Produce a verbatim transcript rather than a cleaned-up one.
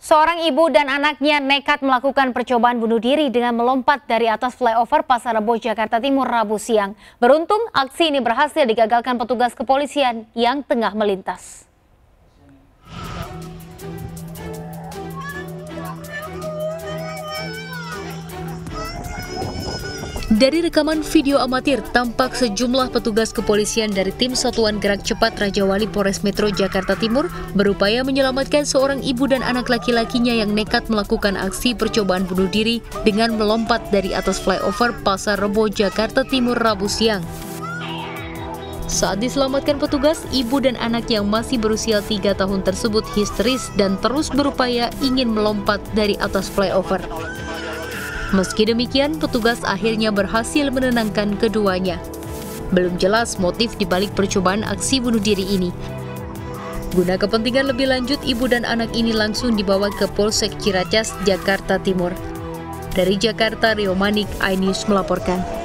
Seorang ibu dan anaknya nekat melakukan percobaan bunuh diri dengan melompat dari atas flyover Pasar Rebo, Jakarta Timur, Rabu siang. Beruntung, aksi ini berhasil digagalkan petugas kepolisian yang tengah melintas. Dari rekaman video amatir, tampak sejumlah petugas kepolisian dari tim Satuan Gerak Cepat Raja Wali Polres Metro Jakarta Timur berupaya menyelamatkan seorang ibu dan anak laki-lakinya yang nekat melakukan aksi percobaan bunuh diri dengan melompat dari atas flyover Pasar Rebo, Jakarta Timur, Rabu siang. Saat diselamatkan petugas, ibu dan anak yang masih berusia tiga tahun tersebut histeris dan terus berupaya ingin melompat dari atas flyover. Meski demikian, petugas akhirnya berhasil menenangkan keduanya. Belum jelas motif dibalik percobaan aksi bunuh diri ini. Guna kepentingan lebih lanjut, ibu dan anak ini langsung dibawa ke Polsek Ciracas, Jakarta Timur. Dari Jakarta, Rio Manik, iNews melaporkan.